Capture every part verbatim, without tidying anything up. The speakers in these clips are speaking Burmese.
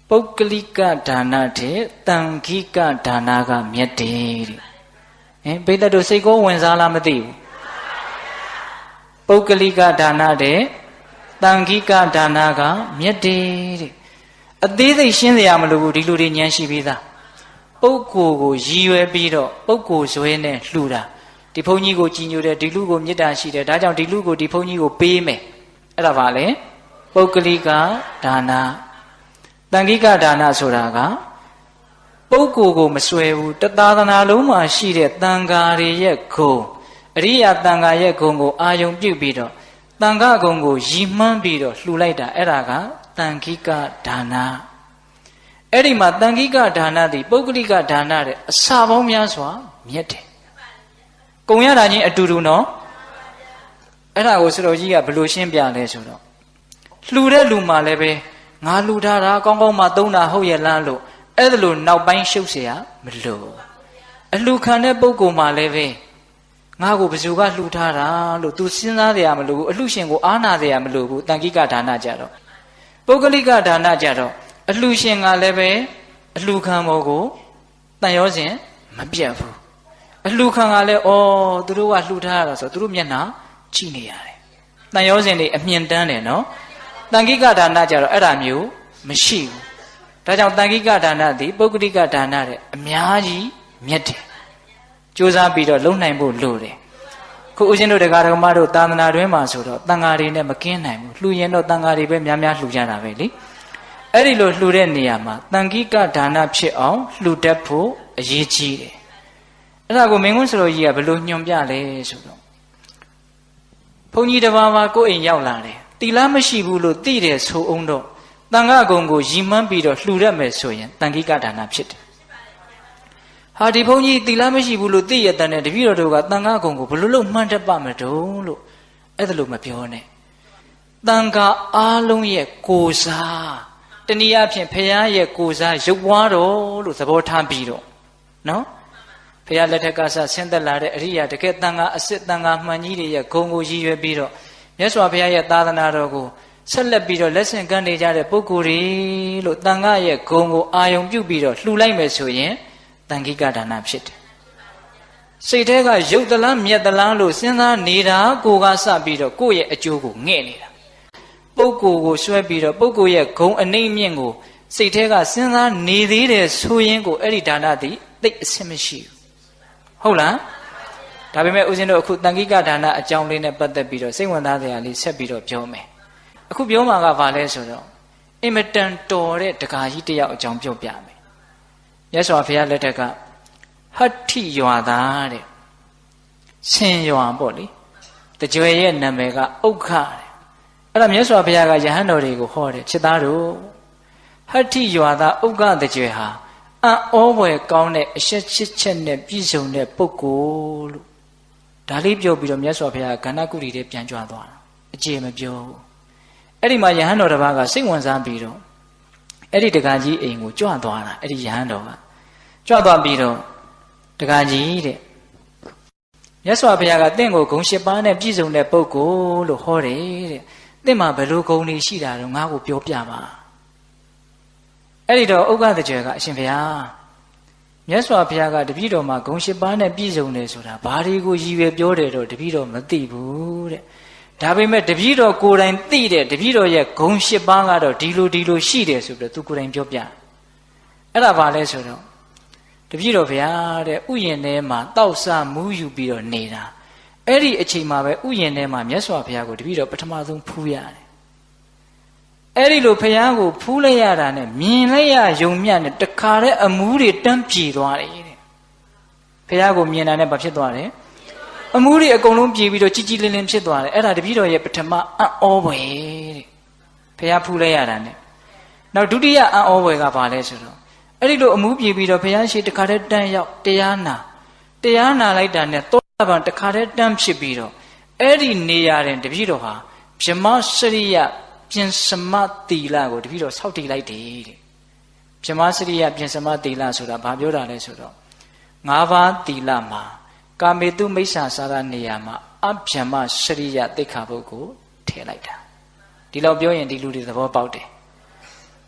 ပုဂ္ဂလိကဒါနတဲ့တန်ခိကဒါနကမြတ်တယ်တဲ့ဟင်ဘိသက်တို့စိတ်ကိုဝင်စားလားမသိဘူးပုဂ္ဂလိကဒါနတဲ့တန်ခိကဒါနကမြတ်တယ်တဲ့အသေးစိတ်ရှင်းစရာမလိုဘူးဒီလူတွေဉာဏ်ရှိပြီးသားပုဂ္ဂိုလ်ကိုရည်ရွယ်ပြီးတော့ပုဂ္ဂိုလ်ဇွဲနဲ့လှူတာဒီဘုန်းကြီးကိုကြည်ညိုတယ်ဒီလူကိုမေတ္တာရှိတယ်ဒါကြောင့်ဒီလူကိုဒီဘုန်းကြီးကိုပေးမယ်အဲ့ဒါပါလေပုဂ္ဂလိကဒါနတန်ခိကဒါနဆိုတာကပုဂ္ဂိုလ်ကိုမစွဲဘူးတသာသနာလုံးမှာရှိတဲ့တန်ဃာတွေရဲ့ဂုဏ်အရိယာတန်ဃာရဲ့ဂုဏ်ကိုအာယုံပြုပြီးတော့တန်ဃာဂုဏ်ကိုရည်မှန်းပြီးတော့လှူလိုက်တာအဲ့ဒါကတန်ခိကဒါနအဲ့ဒီမှာတန်ခိကဒါနသည်ပုဂ္ဂလိကဒါနတဲ့အစာပေါင်းများစွာမြတ်တယ်ကုံရတာချင်းအတူတူနော်အဲ့ဒါကိုစတော်ကြီးကဘယ်လိုရှင်းပြလဲဆိုတော့လှူတဲ့လူမှလည်းပဲငါလှူထားတာကောင်းကောင်းမှသုံးတာဟုတ်ရဲ့လားလို့အဲ့ဒါလို့နောက်ပိုင်းရှုပ်เสียမလို့အလှူခံတဲ့ပုဂ္ဂိုလ်မှလည်းပဲငါကိုဘယ်သူကလှူထားတာလို့ तू စဉ်းစားရမလို့ဘူးအလှူရှင်ကိုအားနာရမလို့ဘူးတန်ခိကဒါနကြတော့ပုဂ္ဂလိကဒါနကြတော့အလှူရှင်ကလည်းပဲအလှူခံပေါ်ကိုတန်ရောစဉ်မပြတ်ဘူးအလှူခံကလည်းဩသူတို့ကလှူထားရတာဆိုသူတို့မျက်နှာကြည့်နေရတယ်တန်ရောစဉ်တွေအမြင်တန်းတယ်နော်တန်ခိကဒါနကြတော့အဲ့ဒါမျိုးမရှိဘူးဒါကြောင့်တန်ခိကဒါနသည်ပုဂ္ဂလိကဒါနတဲ့အများကြီးမြတ်တယ်ကြိုးစားပြီးတော့လုံနိုင်ဖို့လိုတယ်ခုဦးဇင်းတို့တရားတော်မတို့သာသနာတွင်မှာဆိုတော့တန်ဃာတွေနဲ့မကင်းနိုင်ဘူးလှူရင်တော့တန်ဃာတွေပဲများများလှူကြတာပဲလေအဲ့ဒီလိုလှူတဲ့နေရာမှာတန်ခိကဒါနဖြစ်အောင်လှူတတ်ဖို့အရေးကြီးတယ်အဲ့ဒါကိုမင်းကွန်းစတော်ကြီးကဘယ်လိုညွှန်ပြလဲဆိုတော့ဘုန်းကြီးတစ်ပါးပါကိုယ့်အိမ်ရောက်လာတယ်တီလာမရှိဘူးလို့သိတယ်ဆိုအောင်တော့တန်ခါကုံကိုရည်မှန်းပြီးတော့လှူရမယ်ဆိုရင်တန်ခိကဒါနဖြစ်တယ်ဟာဒီဘုန်းကြီးတီလာမရှိဘူးလို့သိရတဲ့နဲ့တပည့်တော်တို့ကတန်ခါကုံကိုဘယ်လိုလုပ်မှန်းတတ်ပါမတုံးလို့အဲ့ဒါလို့မပြောနဲ့တန်ခါအားလုံးရဲ့ကိုယ်စားတနည်းအားဖြင့်ဖရာရဲ့ကိုယ်စားရုပ်ပွားတော်လို့သဘောထားပြီးတော့နော်ဖရာလက်ထက်ကစဆင်းသက်လာတဲ့အရိယာတကယ်တန်ခါအစစ်တန်ခါမှန်ကြီးတွေရဲ့ဂုံကိုရည်ရွယ်ပြီးတော့မြတ်စွာဘုရားရဲ့သာသနာတော်ကိုဆက်လက်ပြီးတော့လက်ဆင့်ကမ်းနေကြတဲ့ပုဂ္ဂိုလ်တွေလို့တန်ခါရဲ့ဂုံကိုအာယုံပြုပြီးတော့လှူလိုက်မယ်ဆိုရင်တန်ခိကဒါနဖြစ်တယ်စိတ်ထဲကရုပ်တလားမြတ်တလားလို့စဉ်းစားနေတာကိုကစပြီးတော့ကိုယ့်ရဲ့အကျိုးကိုငဲ့နေတာပုဂ္ဂိုလ်ကိုဆွဲပြီးတော့ပုဂ္ဂိုလ်ရဲ့ဂုံအနှိမ့်မြင့်ကိုစိတ်ထဲကစဉ်းစားနေသေးတယ်ဆိုရင်ကိုအဲ့ဒီဒါနသည်သိအဆင်မရှိဘူးဟုတ်လားဒါပေမဲ့ဦးဇင်းတို့အခုတန်ခိကဒါနအကြောင်းလေးနဲ့ပတ်သက်ပြီးတော့စိတ်ဝင်စားစရာလေးဆက်ပြီးတော့ပြောမယ်အခုပြောမှာကဘာလဲဆိုတော့အင်မတန်တော်တဲ့ဒကာကြီးတယောက်အကြောင်းပြောပြမယ်မြတ်စွာဘုရားလက်ထက်ကဟတ္ထိရွာသားတဲ့ဆင်ရွာပေါ့လေတကြွယ်ရဲ့နာမည်ကဥက္ခတဲ့အဲ့ဒါမြတ်စွာဘုရားကယဟန်တော်တွေကိုဟောတယ်ချစ်သားတို့ဟတ္ထိရွာသားဥက္ခတကြွယ်ဟာအံ့ဩဖွယ်ကောင်းတဲ့အရှက်ချစ်ချက်နဲ့ပြည့်စုံတဲ့ပုဂ္ဂိုလ်လို့ဒါလေးပြောပြီးတော့မြတ်စွာဘုရားကဏ္ဍကုရီတွေပြန်ကြွသွားတာအကျေမပြောဘူးအဲ့ဒီမှာယဟန်တော်တစ်ပါးကစိတ်ဝင်စားပြီးတော့အဲ့ဒီတက္ကကြီးအိမ်ကိုကြွသွားတာအဲ့ဒီယဟန်တော်ကကြွသွားပြီးတော့တက္ကကြီးတဲ့မြတ်စွာဘုရားကတင့်ကိုဂုဏ်၈ပါးနဲ့ပြည့်စုံတဲ့ပုဂ္ဂိုလ်လို့ဟောတယ်တဲ့တင့်မှာဘယ်လိုဂုဏ်တွေရှိတာတော့ငါ့ကိုပြောပြပါအဲ့ဒီတော့ဥက္ကဋ္ဌကျွယ်ကအရှင်ဘုရားမြတ်စွာဘုရားကတပည့်တော်မှာဂုဏ်၈ပါးနဲ့ပြည့်စုံတယ်ဆိုတာဘာတွေကိုရည်ရွယ်ပြောတယ်တော့တပည့်တော်မသိဘူးတဲ့ဒါပေမဲ့တပည့်တော်ကိုယ်တိုင်သိတဲ့တပည့်တော်ရဲ့ဂုဏ်၈ပါးကတော့ဒီလိုဒီလိုရှိတယ်ဆိုပြီးတော့သူကိုယ်တိုင်ပြောပြအဲ့ဒါဘာလဲဆိုတော့တပည့်တော်ဘုရားတဲ့ဥယျာဉ်ထဲမှာတောက်ဆမူးယူပြီးတော့နေတာအဲ့ဒီအချိန်မှာပဲဥယျာဉ်ထဲမှာမြတ်စွာဘုရားကိုတပည့်တော်ပထမဆုံးဖူးရတယ်အဲ့ဒီလိုဘုရားကိုဖူးလိုက်ရတာနဲ့မြင်လိုက်ရယုံမြတ်နဲ့တခါတည်းအမူးတွေတန်းပြေသွားတယ်တဲ့ဘုရားကိုမြင်တာနဲ့ဘာဖြစ်သွားတယ်အမူးတွေအကုန်လုံးပြေပြီးတော့ကြည်ကြည်လင်းလင်းဖြစ်သွားတယ်အဲ့ဒါတပည့်တော်ရဲ့ပထမအံ့ဩဖွယ်တဲ့ဘုရားဖူးလိုက်ရတာနဲ့နောက်ဒုတိယအံ့ဩဖွယ်ကဘာလဲဆိုတော့အဲ့ဒီလိုအမူးပြေပြီးတော့ဘုရားရှိတခါတည်းတန်းရောက်တရားနာတရားနာလိုက်တာနဲ့သောတာပန်တခါတည်းတန်းဖြစ်ပြီးတော့အဲ့ဒီနေရာတွင်တပည့်တော်ဟာဗြဟ္မစရိယပြင်စမတိလကိုတပည့်တော်ဆောက်တည်လိုက်တယ်တဲ့ဗြဟ္မစရိယပြင်စမတိလဆိုတာဘာပြောတာလဲဆိုတော့ငါးပါးတိလမှာကာမေတုမိစ္ဆာစာရနေရာမှာအဗြဟ္မစရိယသိက္ခာပုဒ်ကိုထည့်လိုက်တာဒီလောက်ပြောရင်ဒီလူတွေသဘောပေါက်တယ်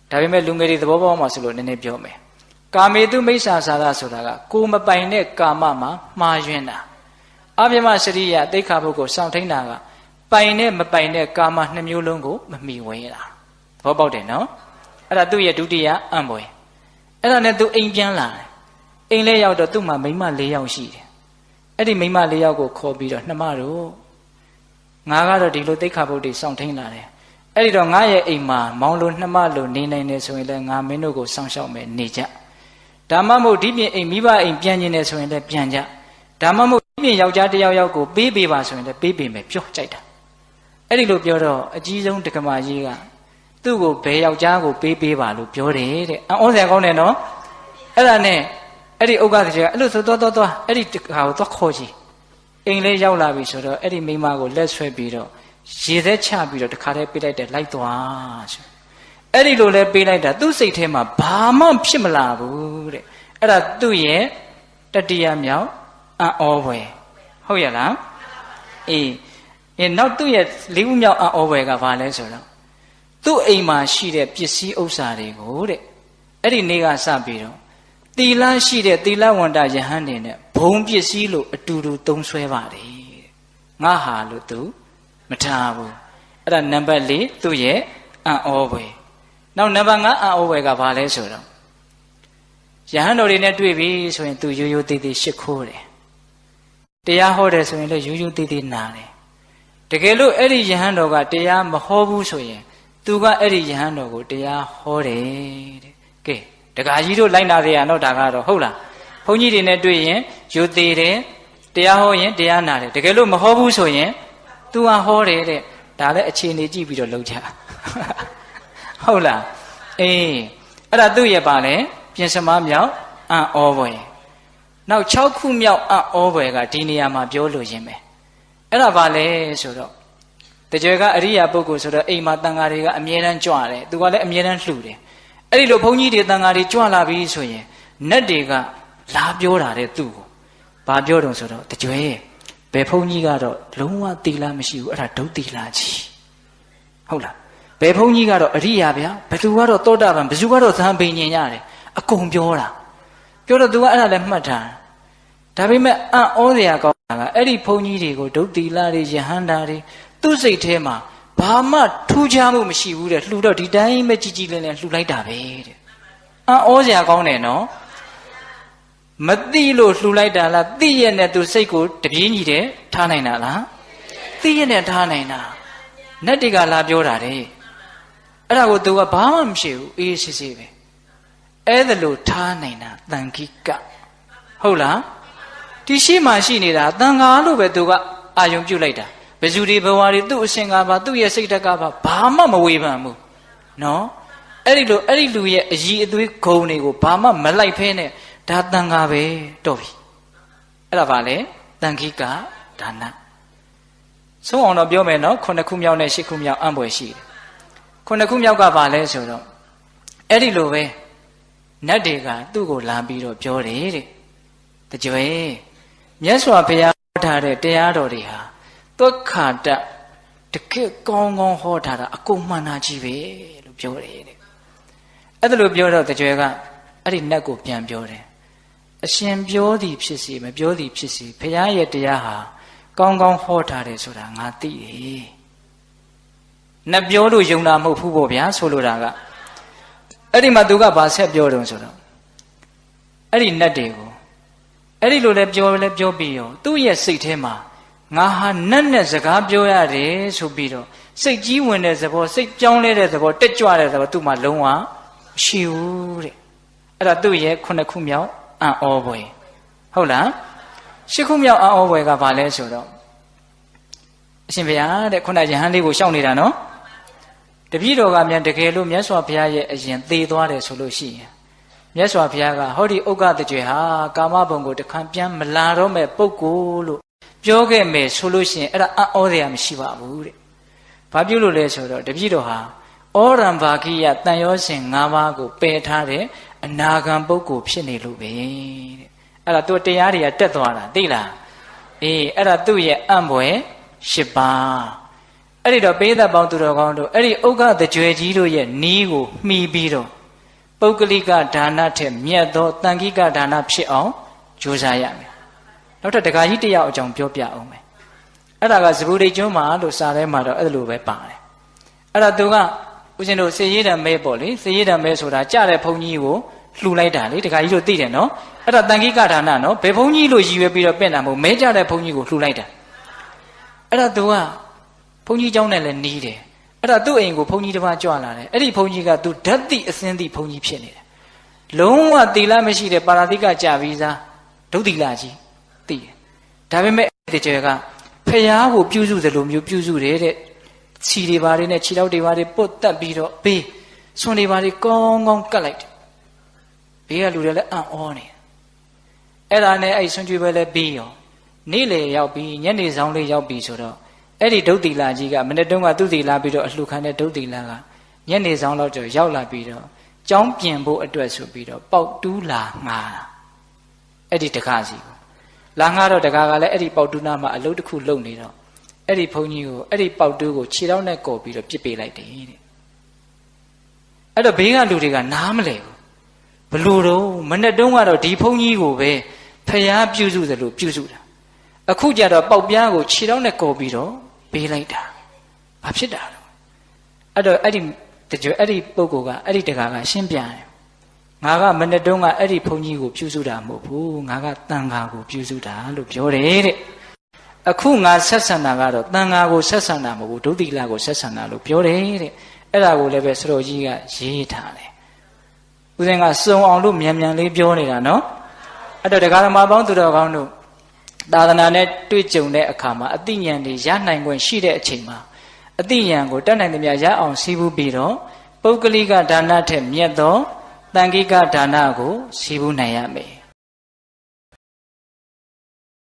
ဒါပေမဲ့လူငယ်တွေသဘောပေါက်မှဆိုလို့နည်းနည်းပြောမယ်ကာမေတုမိစ္ဆာစာရဆိုတာကကိုမပိုင်တဲ့ကာမမှာမှားယွင်းတာအပြမစရိယတိခါဘုတ်ကိုစောင့်ထိန်တာကပိုင်နဲ့မပိုင်တဲ့ကာမနှစ်မျိုးလုံးကိုမမိဝဲတာသဘောပေါက်တယ်နော်အဲ့ဒါသူ့ရဲ့ဒုတိယအံ့ပွဲအဲ့ဒါနဲ့သူအိမ်ပြန်လာတယ်အိမ်လေးရောက်တော့သူ့မှာမိန်းမ၄ယောက်ရှိတယ်အဲ့ဒီမိန်းမ၄ယောက်ကိုခေါ်ပြီးတော့နှမတို့ငါကတော့ဒီလိုတိခါဘုတ်တွေစောင့်ထိန်လာတယ်အဲ့ဒီတော့ငါရဲ့အိမ်မှာမောင်လိုနှမလိုနေနိုင်နေဆိုရင်လည်းငါမင်းတို့ကိုစောင့်ရှောက်မယ်နေကြဒါမှမဟုတ်ဒီပြင်အိမ်မိဘအိမ်ပြန်ကျင်နေဆိုရင်လည်းပြန်ကြဒါမှမဟုတ်ဒီပြင်ယောက်ျားတစ်ယောက်ယောက်ကိုပေးပေးပါဆိုရင်လည်းပေးပေးမယ်ပြောကြိုက်တာအဲ့ဒီလိုပြောတော့အကြီးဆုံးတက္ကမကြီးကသူ့ကိုဘယ်ယောက်ျားကိုပေးပေးပါလို့ပြောတယ်တဲ့အံ့ဩစရာကောင်းတယ်နော်အဲ့ဒါနဲ့အဲ့ဒီဥက္ကဋ္ဌကြီးကအဲ့လိုဆိုသွားသွားသွားအဲ့ဒီဟာကိုသွားခေါ်ကြည့်အိမ်လေးရောက်လာပြီဆိုတော့အဲ့ဒီမိန်းမကိုလက်ဆွဲပြီးတော့ရေသက်ချပြီးတော့တခါတည်းပေးလိုက်တယ်လိုက်သွားဆိုအဲ့ဒီလိုလဲပေးလိုက်တာသူ့စိတ်ထဲမှာဘာမှဖြစ်မလာဘူးတဲ့အဲ့ဒါသူ့ရဲ့တတိယမြောက်အံ့ဩဖွယ်ဟုတ်ရလားအေးအဲနောက်သူ့ရဲ့လေးခုမြောက်အံ့ဩဖွယ်ကဘာလဲဆိုတော့သူ့အိမ်မှာရှိတဲ့ပစ္စည်းဥစ္စာတွေကိုတဲ့အဲ့ဒီနေ့ကစပြီးတော့သီလရှိတဲ့သီလဝန္တယဟန်နေနဲ့ဘုံပစ္စည်းလို့အတူတူသုံးဆွဲပါတယ်ငါဟာလို့သူမထားဘူးအဲ့ဒါနံပါတ်၄သူ့ရဲ့အံ့ဩဖွယ်နောက်နံပါတ်၅အံ့ဩဖွယ်ကဘာလဲဆိုတော့ယဟန်တော်တွေနဲ့တွေ့ပြီဆိုရင်သူရိုးရိုးသေးသေးရှ िख ိုးတယ်တရားဟောတယ်ဆိုရင်လည်းရိုးရိုးသေးသေးနာတယ်တကယ်လို့အဲ့ဒီယဟန်တော်ကတရားမဟောဘူးဆိုရင်သူကအဲ့ဒီယဟန်တော်ကိုတရားဟောတယ်တဲ့ကဲတက္ကကြီးတို့လိုက်နာကြရတော့ဒါကတော့ဟုတ်လားဘုန်းကြီးတွေနဲ့တွေ့ရင်ရိုးသေးတယ်တရားဟောရင်တရားနာတယ်တကယ်လို့မဟောဘူးဆိုရင်သူကဟောတယ်တဲ့ဒါလည်းအခြေအနေကြည့်ပြီးတော့လုပ်ကြဟုတ်လားအေးအဲ့ဒါသူ့ရဲ့ပါလဲပြင်စမမြောက်အံ့ဩဖွယ်နောက်၆ခုမြောက်အံ့ဩဖွယ်ကဒီနေရာမှာပြောလို့ရင်းပဲအဲ့ဒါပါလဲဆိုတော့တကြွယ်ကအရိယာပုဂ္ဂိုလ်ဆိုတော့အိမ်မှာတန်ဃာတွေကအမြဲတမ်းကြွတယ်သူကလည်းအမြဲတမ်းလှူတယ်အဲ့ဒီလိုဘုန်းကြီးတွေတန်ဃာတွေကြွလာပြီဆိုရင်နတ်တွေကလာပြောတာတဲ့သူ့ကိုဘာပြောတုံဆိုတော့တကြွယ်ဘယ်ဘုန်းကြီးကတော့လုံးဝသီလမရှိဘူးအဲ့ဒါဒုသီလကြီးဟုတ်လားဘယ်ဘုန်းကြီးကတော့အရိယာဗျာဘယ်သူကတော့သောတာပန်ဘယ်သူကတော့သံပင်ညင်ရတယ်အကုန်ပြောတာပြောတော့သူကအဲ့ဒါလည်းမှတ်ထားဒါပေမဲ့အံ့ဩစရာကောင်းတာကအဲ့ဒီဘုန်းကြီးတွေကိုဒုသီလတွေယဟန္တာတွေသူ့စိတ်ထဲမှာဘာမှထူးခြားမှုမရှိဘူးတဲ့လှူတော့ဒီတိုင်းပဲကြည်ကြည်လင်းလင်းလှူလိုက်တာပဲတဲ့အံ့ဩစရာကောင်းတယ်နော်မသိလို့လှူလိုက်တာလားသိရတဲ့သူစိတ်ကိုတပြေးညီတယ်ထားနိုင်တာလားသိရတဲ့ထားနိုင်တာနတ်တွေကလာပြောတာတဲ့အဲ့ဒါကိုသူကဘာမှမရှိဘူးအေးစစ်စစ်ပဲအဲ့ဒါလို့ထားနိုင်တာတန်ခိကဟုတ်လားဒီရှိမှရှိနေတာတန်ခါလို့ပဲသူကအာယုံပြုတ်လိုက်တာဘယ်သူတွေဘဝတွေသူ့အရှင်ကပါသူ့ရဲ့စိတ်ဓာတ်ကပါဘာမှမဝေဖန်ဘူးနော်အဲ့ဒီလိုအဲ့ဒီလူရဲ့အည်အသွေးဂုံတွေကိုဘာမှမလိုက်ဖဲနဲ့ဒါတန်ခါပဲတော့ပြီအဲ့ဒါပါလေတန်ခိကဒါနဆုံးအောင်တော့ပြောမယ်နော်ခုနှစ်ခုမြောက်နဲ့ရှစ်ခုမြောက်အံ့ဖွယ်ရှိတယ်ခုနှစ်ခုမြောက်ကပါလဲဆိုတော့အဲ့ဒီလိုပဲနတ်တွေကသူ့ကိုလာပြီးတော့ပြောတယ်တဲ့တကြွယ်မြတ်စွာဘုရားဟောထားတဲ့တရားတော်တွေဟာသုခာတတကယ်ကောင်းကောင်းဟောထားတာအကုန်မှန်တာကြီးပဲလို့ပြောတယ်တဲ့အဲ့ဒါလိုပြောတော့တကြွယ်ကအဲ့ဒီနတ်ကိုပြန်ပြောတယ်အရှင်ပြောသည်ဖြစ်စီမပြောသည်ဖြစ်စီဘုရားရဲ့တရားဟာကောင်းကောင်းဟောထားတယ်ဆိုတာငါသိတယ်နတ်ပြောလို့ယုံတာမဟုတ်ဘူးပေါ့ဗျာဆိုလိုတာကအဲ့ဒီမှာသူကဘာဆက်ပြောတုံးဆိုတော့အဲ့ဒီနတ်တွေကိုအဲ့ဒီလိုလဲပြောလဲပြောပြီးရောသူ့ရဲ့စိတ်ထဲမှာငါဟာနတ်နဲ့စကားပြောရတယ်ဆိုပြီးတော့စိတ်ကြီးဝင်တဲ့သဘောစိတ်ပြောင်းလဲတဲ့သဘောတက်ကြွတဲ့သဘောသူ့မှာလုံးဝမရှိဘူးတဲ့အဲ့ဒါသူ့ရဲ့ခုနှစ်ခုမြောက်အံ့ဩဖွယ်ဟုတ်လားရှစ်ခုမြောက်အံ့ဩဖွယ်ကဘာလဲဆိုတော့အရှင်ဘုရားတဲ့ခုနယဟန်လေးကိုရှောက်နေတာနော်တပည့်တော်ကမြန်တကယ်လို့မြတ်စွာဘုရားရဲ့အရင်သေသွားတယ်ဆိုလို့ရှိရင်မြတ်စွာဘုရားကဟောဒီဥက္ကဋ္ဌကျွေဟာကာမဘုံကိုတခါပြန်မလာတော့မဲ့ပုဂ္ဂိုလ်လို့ပြောခဲ့မယ်ဆိုလို့ရှိရင်အဲ့ဒါအံ့ဩစရာမရှိပါဘူးတဲ့။ဘာပြုလို့လဲဆိုတော့တပည့်တော်ဟာဩရံဘာကိယတန်ရောစဉ်၅ပါးကိုပယ်ထားတဲ့အနာဂံပုဂ္ဂိုလ်ဖြစ်နေလို့ပဲတဲ့။အဲ့ဒါသူတရားတွေကတက်သွားတာသိလား။အေးအဲ့ဒါသူ့ရဲ့အံ့ဖွယ်၈ပါးအဲ့ဒီတော့ပေးသက်ပေါင်းသူတော်ကောင်းတို့အဲ့ဒီဥက္ကတကြွယ်ကြီးတို့ရဲ့နီးကိုမှီပြီးတော့ပုဂ္ဂလိကဒါနထက်မြတ်သောတန်ခိကဒါနဖြစ်အောင်ကြိုးစားရမယ်နောက်ထပ်တခါကြီးတယောက်အကြောင်းပြောပြအောင်မယ်အဲ့ဒါကဇဗုဒိတ်ကျွန်းမှာလို့စာထဲမှာတော့အဲ့လိုပဲပါတယ်အဲ့ဒါသူကဦးဇင်းတို့စေရေးတံမဲပေါ့လေစေရေးတံမဲဆိုတာကြတဲ့ဘုန်းကြီးကိုလှူလိုက်တာလေတခါကြီးတို့သိတယ်နော်အဲ့ဒါတန်ခိကဒါနနော်ဘယ်ဘုန်းကြီးလို့ရည်ရွယ်ပြီးတော့ပြင့်တာမဟုတ်မဲကြတဲ့ဘုန်းကြီးကိုလှူလိုက်တာအဲ့ဒါသူကဘုန်းကြီးเจ้าနဲ့လည်းနီးတယ်အဲ့ဒါသူ့အိမ်ကိုဘုန်းကြီးတစ်ပါးကြွလာတယ်အဲ့ဒီဘုန်းကြီးကသူဓာတ်တိအစင်းတိဘုန်းကြီးဖြစ်နေတယ်လုံးဝသီလမရှိတဲ့ပါရတိကကြပြီးသားဒုတိလကြီးသိတယ်ဒါပေမဲ့အဲ့ဒီကျေကဖျားကိုပြုစုသလိုမျိုးပြုစုတယ်တဲ့ခြီတွေပါတွေနဲ့ခြေထောက်တွေပါတွေပုတ်တက်ပြီးတော့ဘေးဆွန်တွေပါတွေကောင်းကောင်းကတ်လိုက်တယ်ဘေးကလူတွေလည်းအံ့ဩနေအဲ့ဒါနဲ့အဲ့ဆွန်ကျွေးပဲလည်းပြီးရောနေ့လေရောက်ပြီးညနေဆောင်လေးရောက်ပြီးဆိုတော့အဲ့ဒီဒုတိလကြီးကမနေ့တုန်းကသူ့တီလာပြီးတော့အလှခံတဲ့ဒုတိလကညနေဆောင်တော့ကျော်ရောက်လာပြီးတော့ကြောင်းပြင်ဖို့အတွက်ဆိုပြီးတော့ပေါက်တူးလာငါအဲ့ဒီတကားစီကိုလာငါတော့တကားကလည်းအဲ့ဒီပေါက်တူးနာမှာအလုပ်တစ်ခုလုပ်နေတော့အဲ့ဒီဘုန်းကြီးကိုအဲ့ဒီပေါက်တူးကိုခြေထောက်နဲ့ကော်ပြီးတော့ပြစ်ပေးလိုက်တယ်တဲ့အဲ့တော့ဘေးကလူတွေကနားမလဲဘူးဘလို့တော့မနေ့တုန်းကတော့ဒီဘုန်းကြီးကိုပဲဖျားပြုစုသလိုပြုစုတာအခုကြတော့ပေါက်ပြားကိုခြေထောက်နဲ့ကော်ပြီးတော့ပေးလိုက်တာဘာဖြစ်တာလဲအဲ့တော့အဲ့ဒီတကြွအဲ့ဒီပုဂ္ဂိုလ်ကအဲ့ဒီတကားကရှင်းပြတယ်ငါကမနေ့တုန်းကအဲ့ဒီဘုန်းကြီးကိုပြုစုတာမဟုတ်ဘူးငါကတန်ဃာကိုပြုစုတာလို့ပြောတယ်တဲ့အခုငါဆက်ဆံတာကတော့တန်ဃာကိုဆက်ဆံတာမဟုတ်ဘူးဒုတိလကိုဆက်ဆံတာလို့ပြောတယ်တဲ့အဲ့ဒါကိုလည်းပဲစတော်ကြီးကရေးထားတယ်ဦးဇင်းကစုံအောင်လို့မြန်မြန်လေးပြောနေတာနော်အဲ့တော့တရားဓမ္မပေါင်းသူတော်ကောင်းတို့သာသနာနဲ့တွေ့ကြုံတဲ့အခါမှာအသိဉာဏ်တွေရနိုင်ခွင့်ရှိတဲ့အချိန်မှာအသိဉာဏ်ကိုတတ်နိုင်သမျှရအောင်စီးပူးပြီးတော့ပုဂ္ဂလိကဒါနထက်မြတ်သောတန်ခိကဒါနကိုစီးပူးနိုင်ရမယ်